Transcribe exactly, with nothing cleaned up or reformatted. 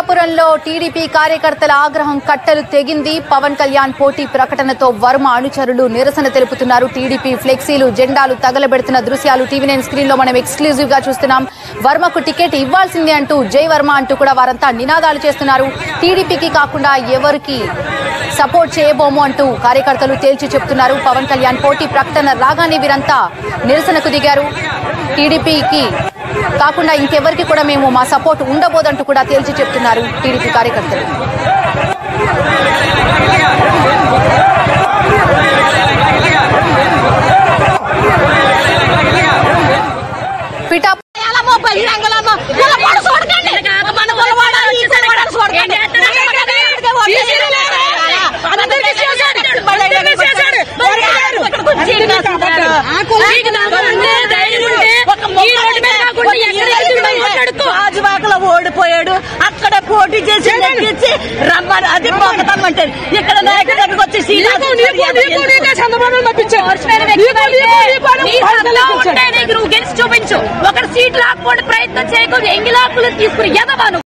పిఠాపురంలో టీడీపీ కార్యకర్తల ఆగ్రహం కట్టలు తెగింది. పవన్ కళ్యాణ్ పోటీ ప్రకటనతో వర్మ అనుచరులు నిరసన తెలుపుతున్నారు. టీడీపీ ఫ్లెక్సీలు, జెండాలు తగలబెడుతున్న దృశ్యాలు టీవీ నైన్ స్క్రీన్ లో మనం ఎక్స్క్లూజివ్ గా చూస్తున్నాం. వర్మకు టికెట్ ఇవ్వాల్సిందే అంటూ జై వర్మ అంటూ కూడా వారంతా నినాదాలు చేస్తున్నారు. టీడీపీకి కాకుండా ఎవరికి సపోర్ట్ చేయబోము అంటూ కార్యకర్తలు తేల్చి చెప్తున్నారు. పవన్ కళ్యాణ్ పోటీ ప్రకటన రాగానే వీరంతా నిరసనకు దిగారు. టీడీపీకి కాకుండా ఇంకెవరికి కూడా మేము మా సపోర్ట్ ఉండబోదంటూ కూడా తేల్చి చెప్తున్నారు టీడీపీ కార్యకర్తలు. రాజువాకలో ఓడిపోయాడు, అక్కడ పోటీ చేసి నెగ్గించి రమ్మని అది పోతామంటారు. ఇక్కడ నాయకుడు దగ్గరకు వచ్చి నువ్వు గెలిచి చూపించు, ఒక సీట్ లాక్కోండి ప్రయత్నం చేయకుండా ఎంగి లాక్కులు తీసుకుని ఎదవాను.